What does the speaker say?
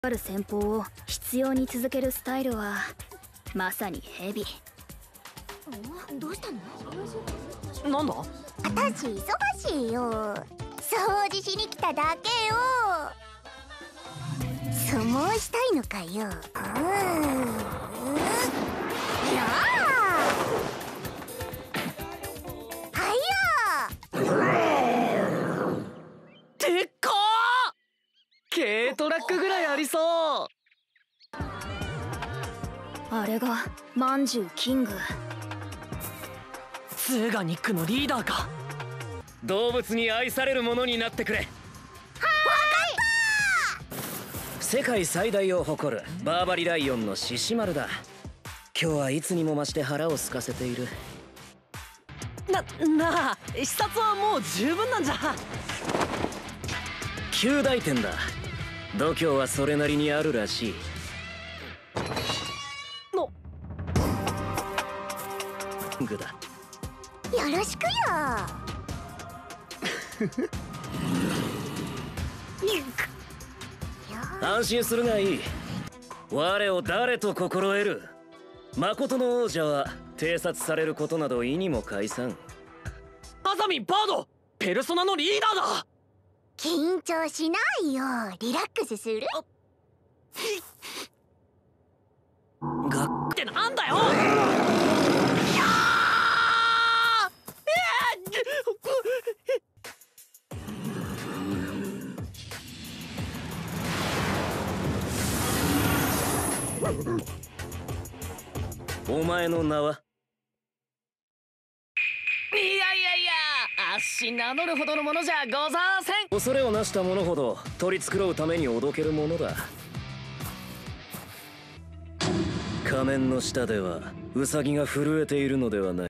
ある戦法を必要に続けるスタイルはまさにヘビ。 どうしたの？ なんだ？ 私忙しいよ。掃除しに来ただけよ。相撲したいのかよ。やでっかー！軽トラックぐらいありそう。 あれがまんじゅうキング。 ツーガニックのリーダーか。 動物に愛されるものになってくれ。はーい。世界最大を誇るバーバリライオンの獅子丸だ。今日はいつにも増して腹を空かせている。 なあ、視察はもう十分なんじゃ。 及第点だ。度胸はそれなりにあるらしい。グだ。 よろしくよ。 安心するがいい。我を誰と心得る。誠の王者は偵察されることなど意にも介さん。 アザミンバード、ペルソナのリーダーだ。 緊張しないよ。リラックスする。 がってなんだよ。 お前の名は？ いやいやいや、あっし名乗るほどのものじゃございません。 恐れをなした者ほど取り繕うためにおどけるものだ。仮面の下ではウサギが震えているのではない。